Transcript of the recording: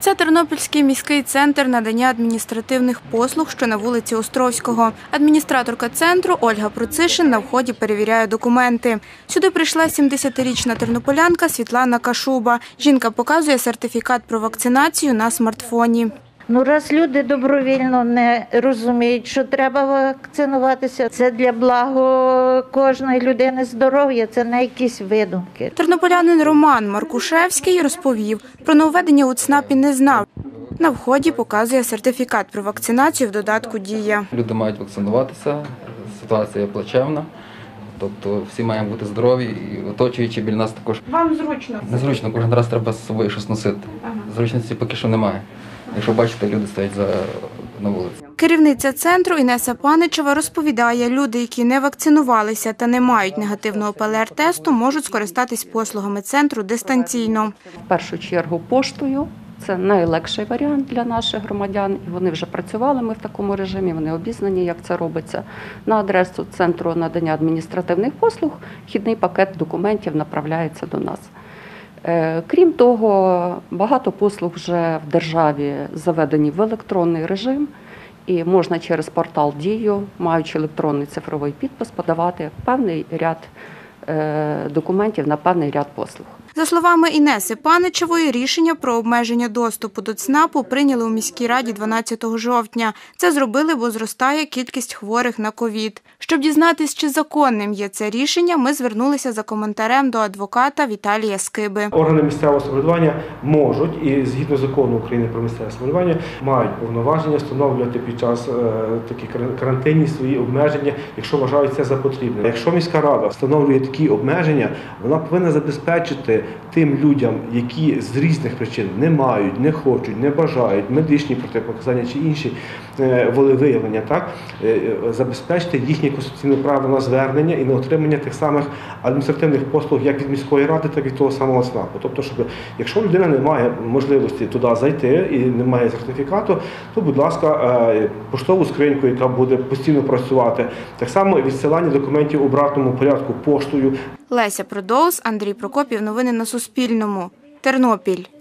Це Тернопільський міський центр надання адміністративних послуг, що на вулиці Островського. Адміністраторка центру Ольга Процишин на вході перевіряє документи. Сюди прийшла 70-річна тернополянка Світлана Кашуба. Жінка показує сертифікат про вакцинацію на смартфоні. Раз люди добровільно не розуміють, що треба вакцинуватися, це для благо кожної людини здоров'я, це не якісь видумки. Тернополянин Роман Маркушевський розповів, про нововведення у ЦНАПі не знав. На вході показує сертифікат про вакцинацію в додатку «Дія». Люди мають вакцинуватися, ситуація плачевна, тобто всі маємо бути здорові і оточуючи біля нас також. Вам зручно? Незручно, кожен раз треба з собою щось носити. Зручності поки що немає. Якщо бачите, люди стоять на вулиці. Керівниця центру Інеса Паничева розповідає, люди, які не вакцинувалися та не мають негативного ПЛР-тесту, можуть скористатись послугами центру дистанційно. В першу чергу поштою. Це найлегший варіант для наших громадян. І вони вже працювали ми в такому режимі, вони обізнані, як це робиться. На адресу Центру надання адміністративних послуг вхідний пакет документів направляється до нас. Крім того, багато послуг вже в державі заведені в електронний режим. І можна через портал «Дію», маючи електронний цифровий підпис, подавати певний ряд документів на певний ряд послуг. За словами Інеси Паничевої, рішення про обмеження доступу до ЦНАПу прийняли у міській раді 12 жовтня. Це зробили, бо зростає кількість хворих на ковід. Щоб дізнатись, чи законним є це рішення, ми звернулися за коментарем до адвоката Віталія Скиби. Органи місцевого самоврядування можуть, і згідно закону України про місцеве самоврядування, мають повноваження встановлювати під час такі карантинні свої обмеження, якщо вважають це за потрібне. Якщо міська рада встановлює такі обмеження, вона повинна забезпечити тим людям, які з різних причин не мають, не хочуть, не бажають, медичні протипоказання чи інші волевиявлення, забезпечити їхнє конституційне право на звернення і на отримання тих самих адміністративних послуг як від міської ради, так і від того самого ЦНАПу. Тобто, якщо людина не має можливості туди зайти і не має сертифікату, то, будь ласка, поштову скриньку, яка буде постійно працювати. Так само відсилання документів в обратному порядку поштою. Леся Продоус, Андрій Прокопів. Новини на Суспільному. Тернопіль.